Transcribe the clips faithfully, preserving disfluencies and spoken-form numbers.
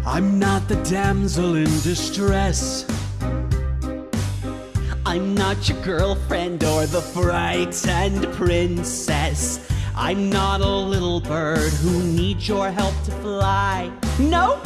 I'm not the damsel in distress. I'm not your girlfriend or the frightened princess. I'm not a little bird who needs your help to fly. No,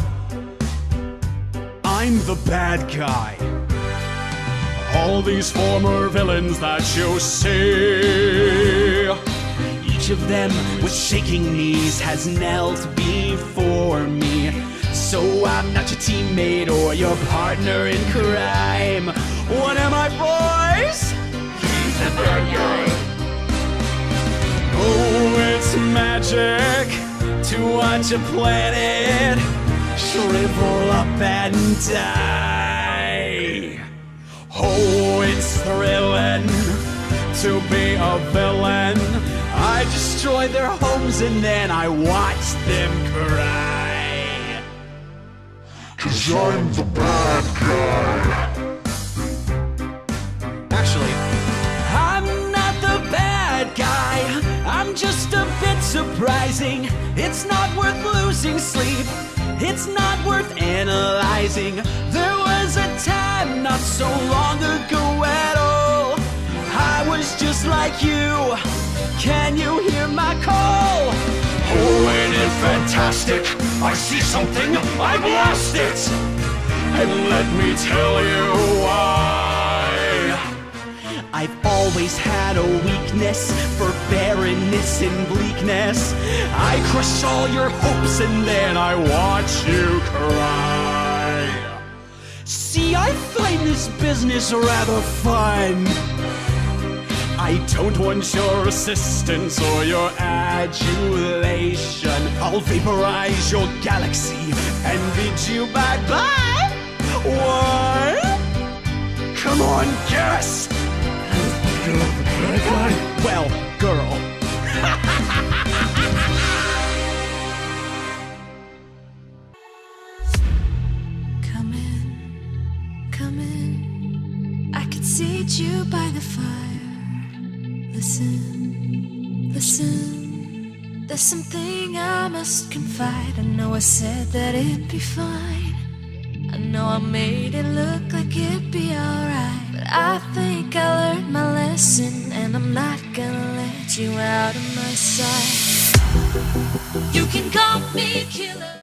I'm the bad guy. All these former villains that you see, each of them with shaking knees has knelt before me. So I'm not your teammate or your partner in crime. What am I, boys? He's the bad guy. Oh, it's magic to watch a planet shrivel up and die. Oh, it's thrilling to be a villain. I destroy their homes and then I watch them cry. 'Cause I'm the bad guy. Actually, I'm not the bad guy. I'm just a bit surprising. It's not worth losing sleep. It's not worth analyzing. There was a time not so long ago at all. I was just like you. Can you hear my call? Oh, ain't it fantastic? I see something, I blast it. And let me tell you why. I've always had a weakness for barrenness and bleakness. I crush all your hopes and then I watch you cry. See, I find this business rather fun. I don't want your assistance or your adulation. I'll vaporize your galaxy and bid you bye-bye. What? Come on, guess! Well, girl. Come in, come in. I could seat you by the fire. Listen, listen. There's something I must confide. I know I said that it'd be fine. I know I made it look like it'd be alright, but I think I learned my lesson, and I'm not gonna let you out of my sight. You can call me killer.